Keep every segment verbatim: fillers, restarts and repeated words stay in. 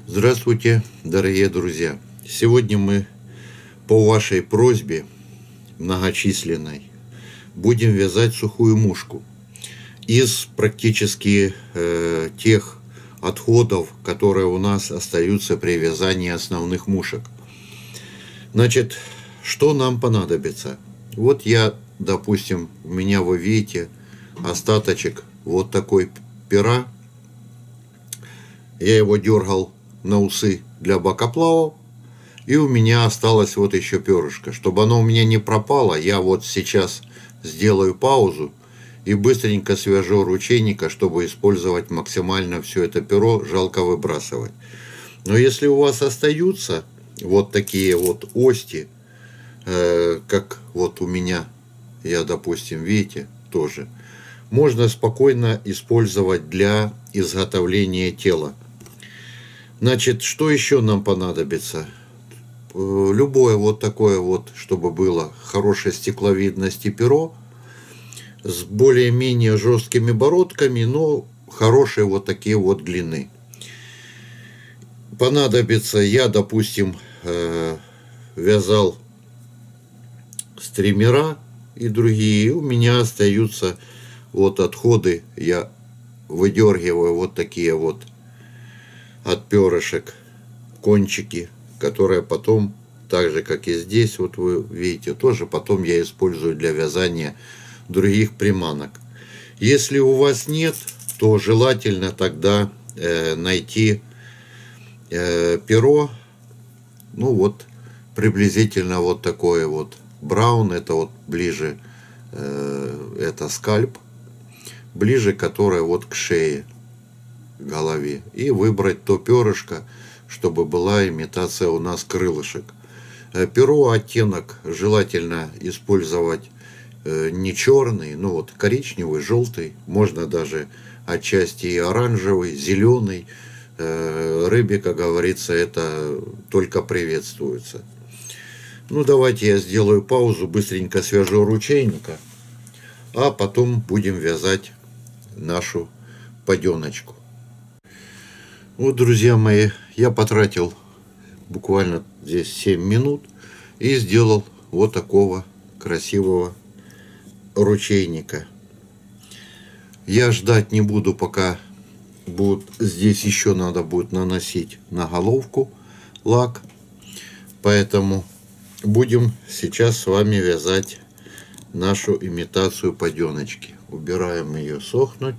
Здравствуйте, дорогие друзья! Сегодня мы по вашей просьбе многочисленной будем вязать сухую мушку из практически э, тех отходов, которые у нас остаются при вязании основных мушек. Значит, что нам понадобится? Вот я, допустим, у меня, вы видите, остаточек вот такой пера. Я его дергал на усы для бокоплавов, и у меня осталось вот еще перышко. Чтобы оно у меня не пропало, я вот сейчас сделаю паузу и быстренько свяжу ручейника, чтобы использовать максимально все это перо, жалко выбрасывать. Но если у вас остаются вот такие вот ости, э, как вот у меня, я, допустим, видите, тоже, можно спокойно использовать для изготовления тела. Значит, что еще нам понадобится? Любое вот такое вот, чтобы было хорошей стекловидности перо, с более-менее жесткими бородками, но хорошие вот такие вот длины. Понадобится, я, допустим, вязал стримера и другие, у меня остаются вот отходы, я выдергиваю вот такие вот от перышек кончики, которые потом, так же как и здесь, вот вы видите, тоже потом я использую для вязания других приманок. Если у вас нет, то желательно тогда э, найти э, перо, ну вот приблизительно вот такое вот браун, это вот ближе, э, это скальп, ближе которое вот к шее, голове, и выбрать то перышко, чтобы была имитация у нас крылышек. Перо оттенок желательно использовать не черный, но вот коричневый, желтый, можно даже отчасти и оранжевый, зеленый. Рыбе, как говорится, это только приветствуется. Ну, давайте я сделаю паузу, быстренько свяжу ручейника, а потом будем вязать нашу паденочку. Вот, друзья мои, я потратил буквально здесь семь минут и сделал вот такого красивого ручейника. Я ждать не буду, пока будет, здесь еще надо будет наносить на головку лак, поэтому будем сейчас с вами вязать нашу имитацию паденочки. Убираем ее сохнуть.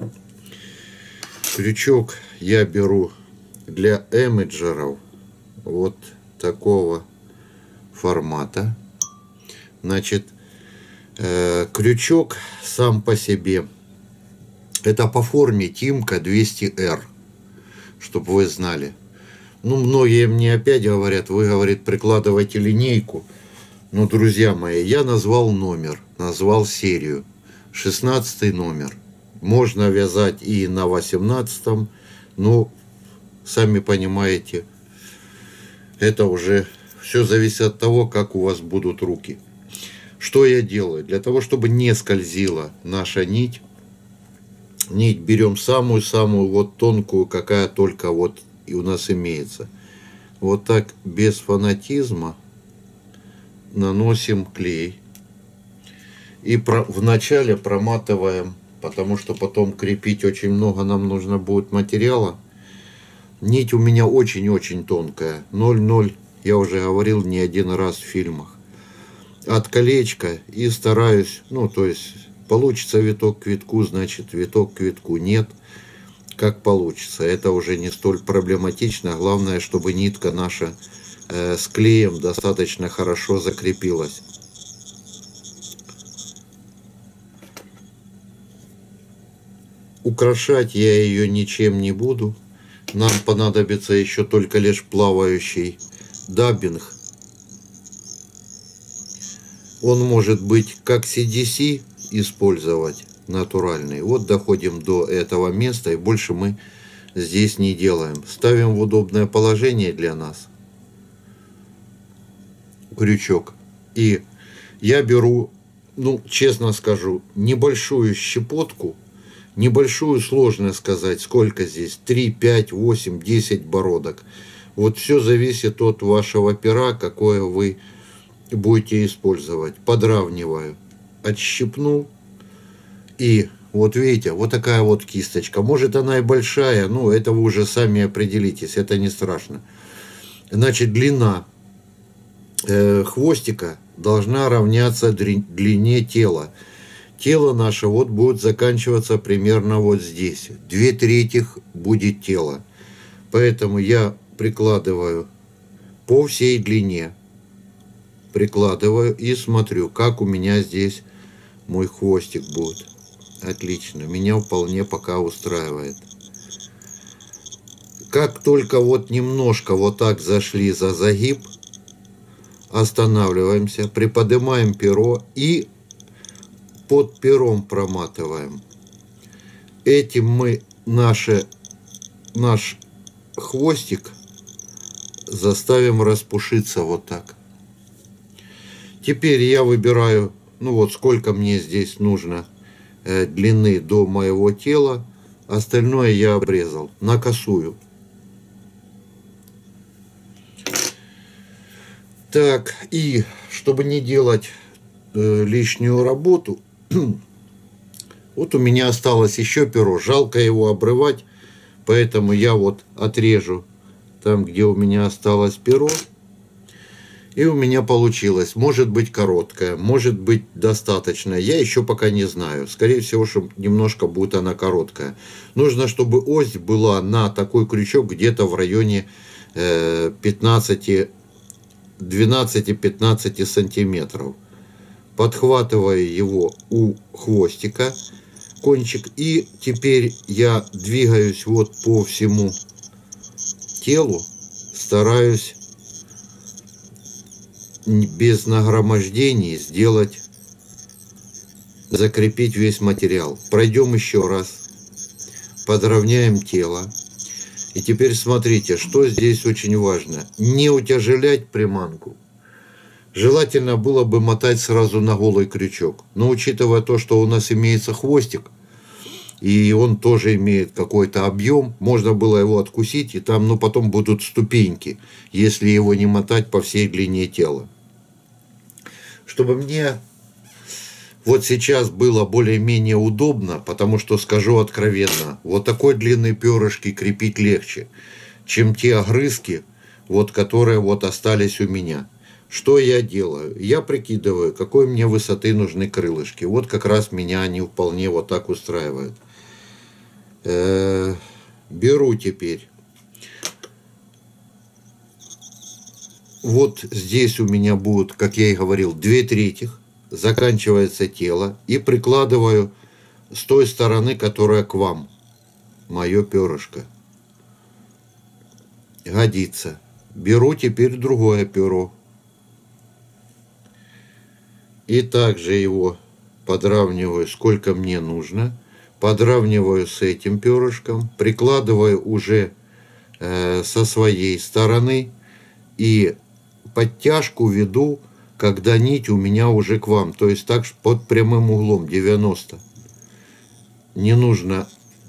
Крючок я беру для эмиджеров вот такого формата. Значит, э, крючок сам по себе, это по форме Тимка двести эр, чтобы вы знали. Ну, многие мне опять говорят, вы, говорит, прикладывайте линейку. Но, друзья мои, я назвал номер, назвал серию, шестнадцатый номер. Можно вязать и на восемнадцатом, но, сами понимаете, это уже все зависит от того, как у вас будут руки. Что я делаю? Для того, чтобы не скользила наша нить, нить берем самую-самую вот тонкую, какая только вот и у нас имеется. Вот так, без фанатизма, наносим клей. И про, вначале проматываем, потому что потом крепить очень много нам нужно будет материала. Нить у меня очень-очень тонкая, ноль ноль, я уже говорил не один раз в фильмах. От колечка, и стараюсь, ну то есть получится виток к витку, значит виток к витку, нет, как получится. Это уже не столь проблематично, главное, чтобы нитка наша э, с клеем достаточно хорошо закрепилась. Украшать я ее ничем не буду. Нам понадобится еще только лишь плавающий даббинг. Он может быть как си ди си использовать, натуральный. Вот доходим до этого места, и больше мы здесь не делаем. Ставим в удобное положение для нас крючок. И я беру, ну, честно скажу, небольшую щепотку, небольшую сложно сказать, сколько здесь, три, пять, восемь, десять бородок. Вот все зависит от вашего пера, какое вы будете использовать. Подравниваю, отщипнул. И вот видите, вот такая вот кисточка. Может она и большая, но это вы уже сами определитесь, это не страшно. Значит, длина э, хвостика должна равняться длине тела. Тело наше вот будет заканчиваться примерно вот здесь. Две трети будет тело. Поэтому я прикладываю по всей длине. Прикладываю и смотрю, как у меня здесь мой хвостик будет. Отлично. Меня вполне пока устраивает. Как только вот немножко вот так зашли за загиб, останавливаемся, приподнимаем перо и под пером проматываем. Этим мы наше, наш хвостик заставим распушиться вот так. Теперь я выбираю, ну вот сколько мне здесь нужно э, длины до моего тела. Остальное я обрезал на косую. Так, и чтобы не делать э, лишнюю работу, вот у меня осталось еще перо. Жалко его обрывать, поэтому я вот отрежу там, где у меня осталось перо. И у меня получилось. Может быть короткая, может быть достаточно. Я еще пока не знаю. Скорее всего, что немножко будет она короткая. Нужно, чтобы ось была на такой крючок где-то в районе э, двенадцати-пятнадцати сантиметров. Подхватываю его у хвостика, кончик. И теперь я двигаюсь вот по всему телу. Стараюсь без нагромождений сделать, закрепить весь материал. Пройдем еще раз, подровняем тело. И теперь смотрите, что здесь очень важно. Не утяжелять приманку. Желательно было бы мотать сразу на голый крючок. Но учитывая то, что у нас имеется хвостик, и он тоже имеет какой-то объем, можно было его откусить, и там, ну, потом будут ступеньки, если его не мотать по всей длине тела. Чтобы мне вот сейчас было более-менее удобно, потому что, скажу откровенно, вот такой длины перышки крепить легче, чем те огрызки, вот, которые вот остались у меня. Что я делаю? Я прикидываю, какой мне высоты нужны крылышки. Вот как раз меня они вполне вот так устраивают. Э-э- беру теперь. Вот здесь у меня будут, как я и говорил, две трети. Заканчивается тело. И прикладываю с той стороны, которая к вам. Мое перышко. Годится. Беру теперь другое перо. И также его подравниваю, сколько мне нужно. Подравниваю с этим перышком. Прикладываю уже э, со своей стороны. И подтяжку веду, когда нить у меня уже к вам. То есть так под прямым углом девяносто. Не нужно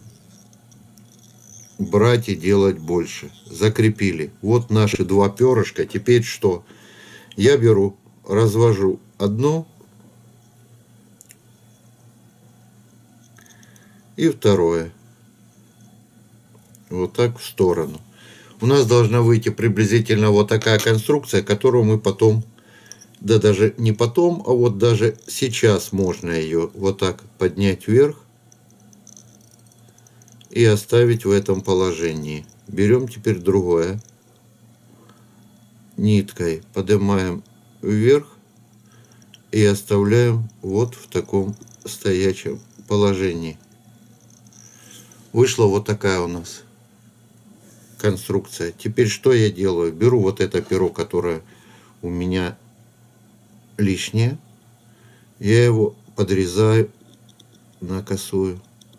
брать и делать больше. Закрепили. Вот наши два перышка. Теперь что? Я беру, развожу одно и второе. Вот так в сторону. У нас должна выйти приблизительно вот такая конструкция, которую мы потом, да даже не потом, а вот даже сейчас можно ее вот так поднять вверх и оставить в этом положении. Берем теперь другое. Ниткой поднимаем вверх и оставляем вот в таком стоячем положении. Вышла вот такая у нас конструкция. Теперь что я делаю? Беру вот это перо, которое у меня лишнее. Я его подрезаю на косую.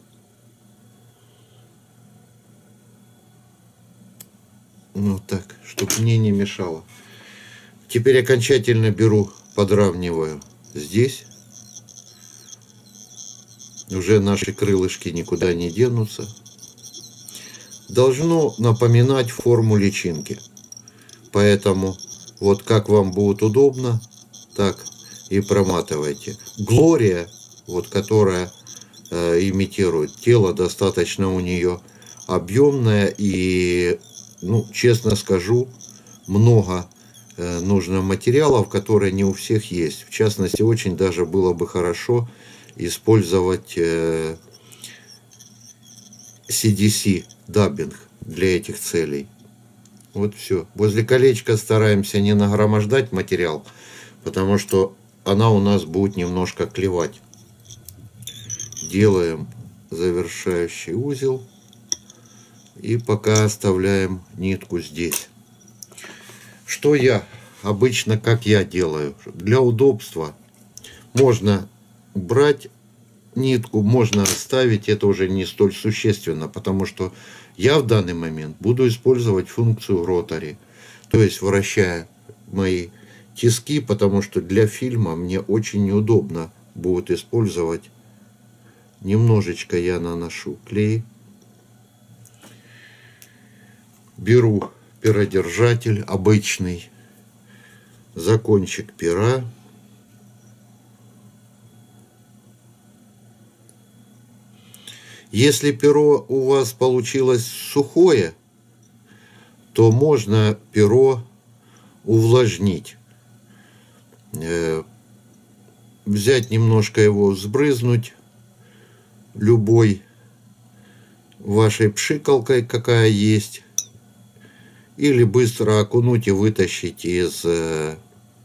Ну так, чтобы мне не мешало. Теперь окончательно беру, подравниваю здесь. уже наши крылышки никуда не денутся. Должно напоминать форму личинки. Поэтому вот как вам будет удобно, так и проматывайте. Глория, вот которая э, имитирует тело, достаточно у нее объемная и, ну, честно скажу, много э, нужно материалов, которые не у всех есть. В частности, очень даже было бы хорошо использовать э, си ди си даббинг для этих целей. Вот все. Возле колечка стараемся не нагромождать материал, потому что она у нас будет немножко клевать. Делаем завершающий узел и пока оставляем нитку здесь. Что я обычно, как я делаю? Для удобства можно брать нитку, можно оставить, это уже не столь существенно, потому что я в данный момент буду использовать функцию ротари, то есть вращая мои тиски, потому что для фильма мне очень неудобно будет использовать. Немножечко я наношу клей, беру перодержатель обычный, за кончик пера, если перо у вас получилось сухое, то можно перо увлажнить. Э, взять немножко его, сбрызнуть любой вашей пшикалкой, какая есть, или быстро окунуть и вытащить из э,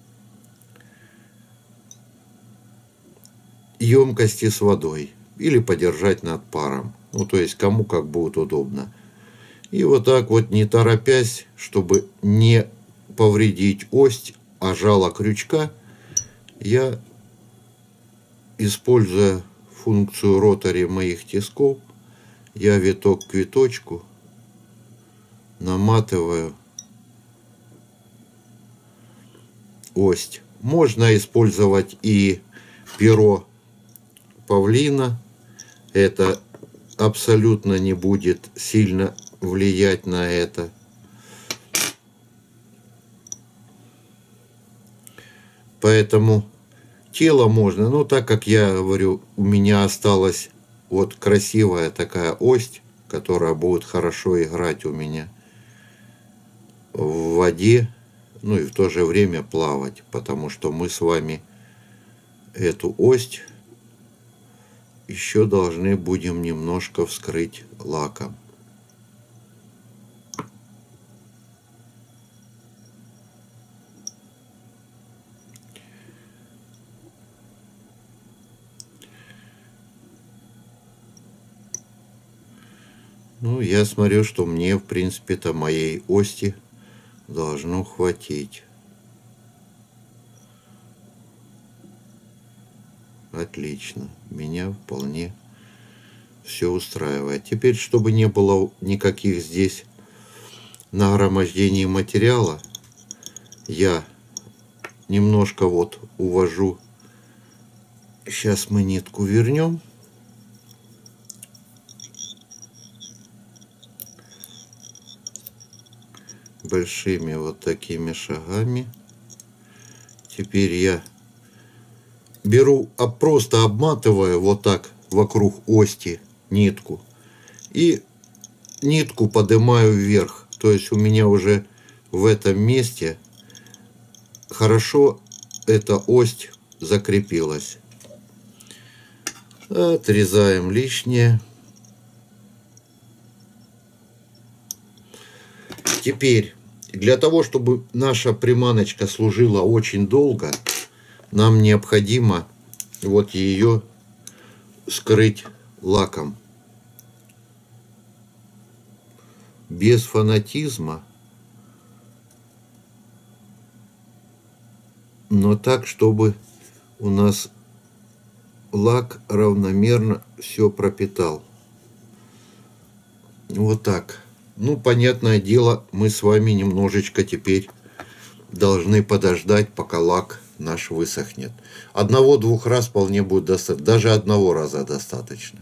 емкости с водой. Или подержать над паром. Ну, то есть, кому как будет удобно. И вот так вот, не торопясь, чтобы не повредить ось, а жало крючка, я, используя функцию ротари моих тисков, я виток к виточку наматываю ось. Можно использовать и перо павлина. Это абсолютно не будет сильно влиять на это. Поэтому тело можно, ну так как я говорю, у меня осталась вот красивая такая ось, которая будет хорошо играть у меня в воде, ну и в то же время плавать, потому что мы с вами эту ось еще должны будем немножко вскрыть лаком. Ну, я смотрю, что мне, в принципе-то, моей ости должно хватить. Отлично. Меня вполне все устраивает. Теперь, чтобы не было никаких здесь нагромождений материала, я немножко вот увожу. Сейчас мы нитку вернем. Большими вот такими шагами. Теперь я беру, а просто обматываю вот так вокруг ости нитку и нитку поднимаю вверх. То есть у меня уже в этом месте хорошо эта ось закрепилась. Отрезаем лишнее. Теперь, для того, чтобы наша приманочка служила очень долго, нам необходимо вот ее скрыть лаком. Без фанатизма, но так, чтобы у нас лак равномерно все пропитал. Вот так. Ну, понятное дело, мы с вами немножечко теперь должны подождать, пока лак наш высохнет. Одного-двух раз вполне будет достаточно. Даже одного раза достаточно.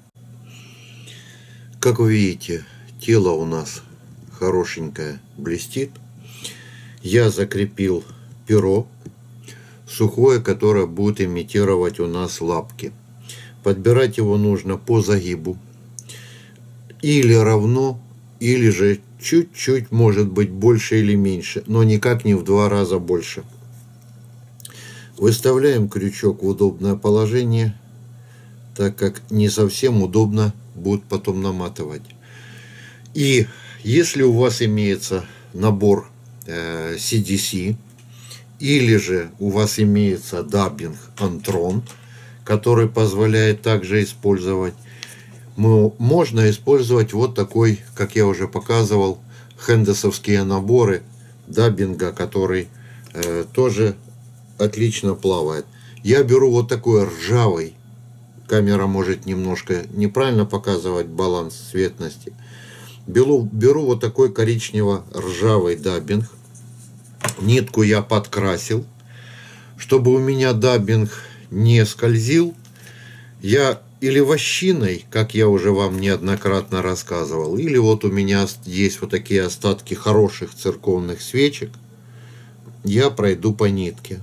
Как вы видите, тело у нас хорошенькое, блестит. Я закрепил перо сухое, которое будет имитировать у нас лапки. Подбирать его нужно по загибу. Или равно, или же чуть-чуть, может быть, больше или меньше, но никак не в два раза больше. Выставляем крючок в удобное положение, так как не совсем удобно будет потом наматывать. И если у вас имеется набор э, си ди си, или же у вас имеется даббинг Antron, который позволяет также использовать, можно использовать вот такой, как я уже показывал, хендесовские наборы даббинга, который э, тоже отлично плавает. Я беру вот такой ржавый, камера может немножко неправильно показывать баланс цветности. Беру, беру вот такой коричнево-ржавый даббинг. Нитку я подкрасил, чтобы у меня даббинг не скользил. Я или вощиной, как я уже вам неоднократно рассказывал, или вот у меня есть вот такие остатки хороших церковных свечек, я пройду по нитке.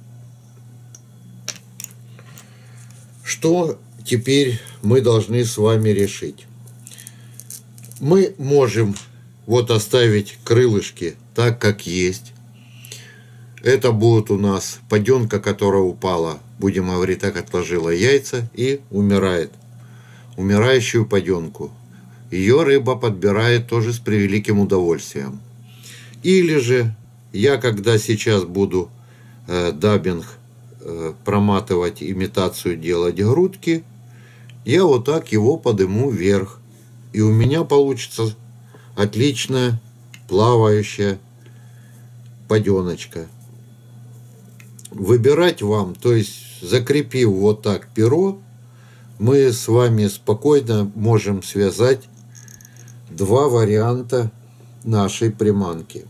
Что теперь мы должны с вами решить? Мы можем вот оставить крылышки так, как есть. Это будет у нас паденка, которая упала, будем говорить так, отложила яйца и умирает. Умирающую паденку. Ее рыба подбирает тоже с превеликим удовольствием. Или же я, когда сейчас буду э, даббинг э, проматывать, имитацию делать грудки, я вот так его подниму вверх. И у меня получится отличная плавающая паденочка. Выбирать вам, то есть закрепив вот так перо, мы с вами спокойно можем связать два варианта нашей приманки.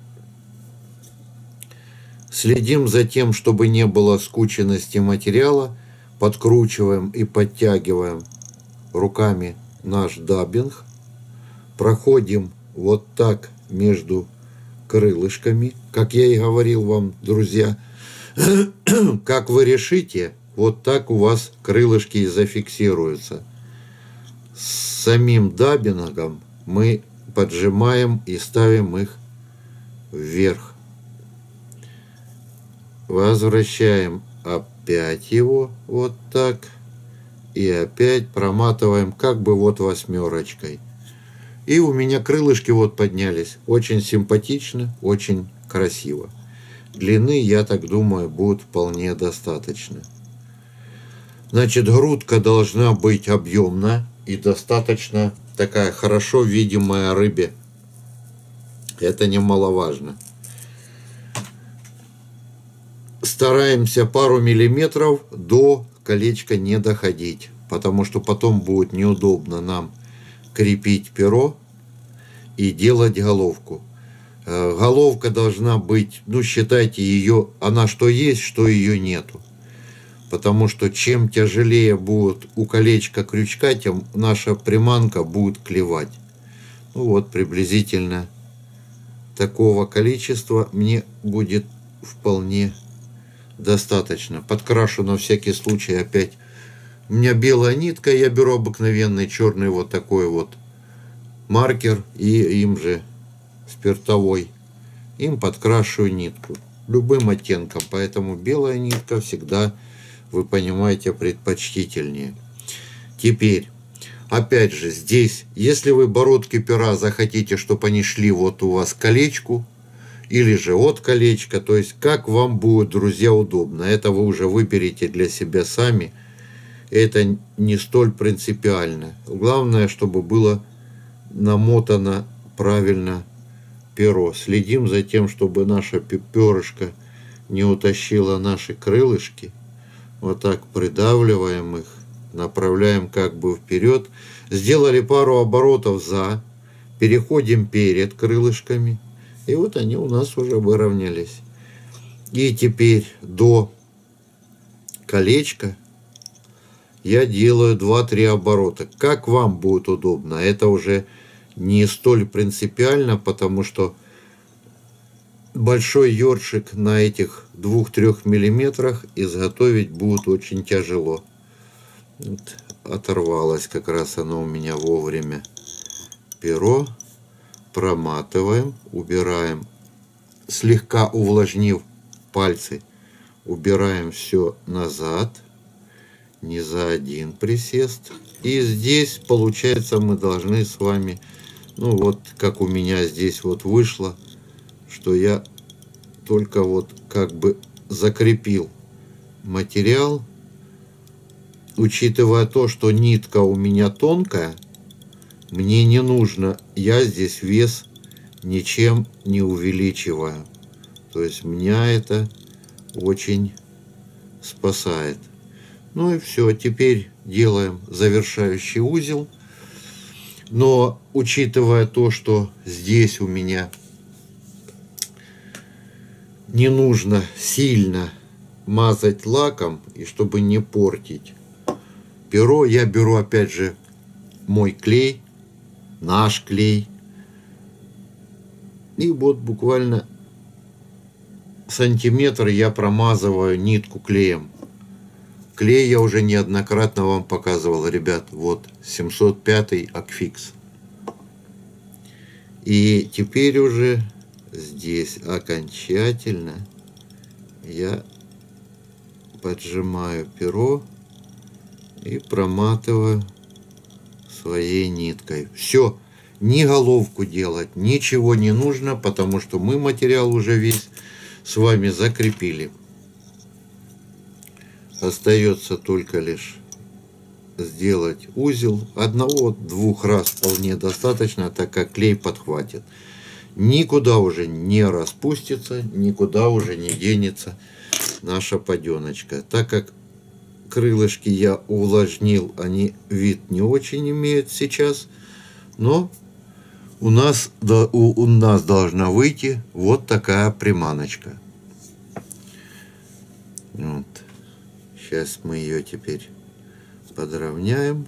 Следим за тем, чтобы не было скученности материала, подкручиваем и подтягиваем руками наш даббинг, проходим вот так между крылышками, как я и говорил вам, друзья. Как вы решите, вот так у вас крылышки и зафиксируются. С самим даббингом мы поджимаем и ставим их вверх. Возвращаем опять его вот так. И опять проматываем как бы вот восьмерочкой. И у меня крылышки вот поднялись. Очень симпатично, очень красиво. Длины, я так думаю, будет вполне достаточно. Значит, грудка должна быть объемна и достаточно такая хорошо видимая рыбе. Это немаловажно. Стараемся пару миллиметров до колечка не доходить, потому что потом будет неудобно нам крепить перо и делать головку. Головка должна быть, ну считайте ее, она что есть, что ее нету. Потому что чем тяжелее будет у колечка крючка, тем наша приманка будет клевать. Ну вот приблизительно такого количества мне будет вполне достаточно. Подкрашу на всякий случай опять. У меня белая нитка, я беру обыкновенный черный вот такой вот маркер и им же спиртовой. Им подкрашиваю нитку любым оттенком, поэтому белая нитка всегда, вы понимаете, предпочтительнее. Теперь, опять же, здесь, если вы бородки пера захотите, чтобы они шли вот у вас к колечку, или же от колечка, то есть как вам будет, друзья, удобно. Это вы уже выберете для себя сами. Это не столь принципиально. Главное, чтобы было намотано правильно перо. Следим за тем, чтобы наша перышко не утащило наши крылышки. Вот так придавливаем их, направляем как бы вперед. Сделали пару оборотов за, переходим перед крылышками. И вот они у нас уже выровнялись. И теперь до колечка я делаю два-три оборота. Как вам будет удобно, это уже не столь принципиально, потому что большой ёршик на этих двух-трёх миллиметрах изготовить будет очень тяжело. Вот, оторвалось как раз оно у меня вовремя. Перо проматываем, убираем, слегка увлажнив пальцы, убираем все назад, не за один присест. И здесь, получается, мы должны с вами, ну вот, как у меня здесь вот вышло, что я только вот как бы закрепил материал, учитывая то, что нитка у меня тонкая, мне не нужно, я здесь вес ничем не увеличиваю. То есть меня это очень спасает. Ну и все, теперь делаем завершающий узел. Но учитывая то, что здесь у меня не нужно сильно мазать лаком, и чтобы не портить перо, я беру опять же мой клей, наш клей. И вот буквально сантиметр я промазываю нитку клеем. Клей я уже неоднократно вам показывал, ребят. Вот семьсот пятый Акфикс. И теперь уже здесь окончательно я поджимаю перо и проматываю своей ниткой. Все, ни головку делать, ничего не нужно, потому что мы материал уже весь с вами закрепили. Остается только лишь сделать узел. Одного-двух раз вполне достаточно, так как клей подхватит. Никуда уже не распустится, никуда уже не денется наша паденочка. Так как крылышки я увлажнил, они вид не очень имеют сейчас, но у нас, у, у нас должна выйти вот такая приманочка. Вот. Сейчас мы ее теперь подровняем.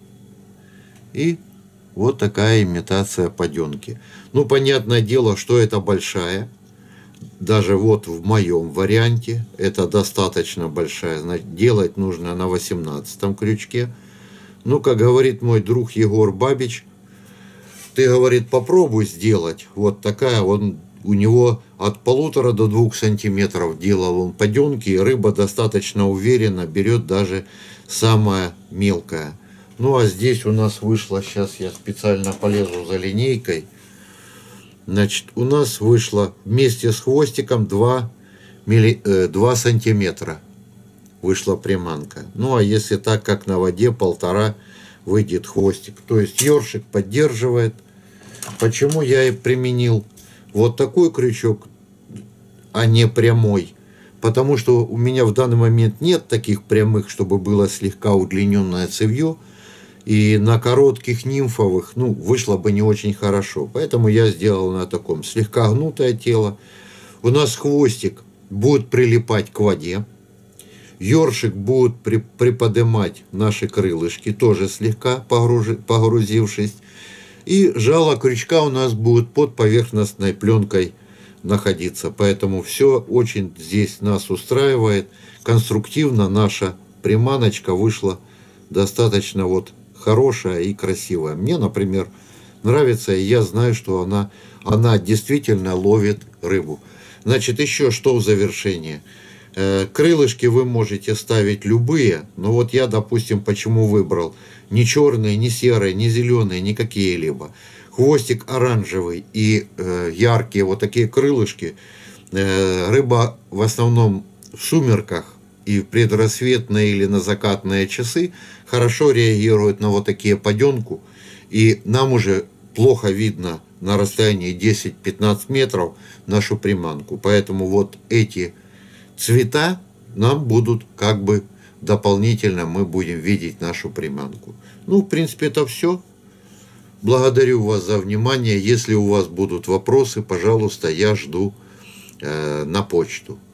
И вот такая имитация паденки. Ну, понятное дело, что это большая. Даже вот в моем варианте это достаточно большая. Значит, делать нужно на восемнадцатом крючке. Ну, как говорит мой друг Егор Бабич, ты, говорит, попробуй сделать вот такая. Он, у него от полутора до двух сантиметров делал он паденки, и рыба достаточно уверенно берет даже самая мелкая. Ну, а здесь у нас вышло, сейчас я специально полезу за линейкой. Значит, у нас вышло вместе с хвостиком два сантиметра. Вышла приманка. Ну, а если так, как на воде, полтора выйдет хвостик. То есть ёршик поддерживает. Почему я и применил вот такой крючок, а не прямой? Потому что у меня в данный момент нет таких прямых, чтобы было слегка удлиненное цевье. И на коротких нимфовых, ну, вышло бы не очень хорошо. Поэтому я сделал на таком слегка гнутое тело. У нас хвостик будет прилипать к воде. Ёршик будет при, приподнимать наши крылышки, тоже слегка погружи, погрузившись. И жало крючка у нас будет под поверхностной пленкой находиться. Поэтому все очень здесь нас устраивает. Конструктивно наша приманочка вышла достаточно вот хорошая и красивая. Мне, например, нравится, и я знаю, что она, она действительно ловит рыбу. Значит, еще что в завершение. Э, крылышки вы можете ставить любые, но вот я, допустим, почему выбрал не черные, не серые, не зеленые, не какие-либо. Хвостик оранжевый и э, яркие вот такие крылышки. Э, рыба в основном в сумерках и в предрассветные или на закатные часы хорошо реагирует на вот такие паденку. И нам уже плохо видно на расстоянии десять-пятнадцать метров нашу приманку. Поэтому вот эти цвета нам будут как бы дополнительно, мы будем видеть нашу приманку. Ну, в принципе, это все. Благодарю вас за внимание. Если у вас будут вопросы, пожалуйста, я жду э, на почту.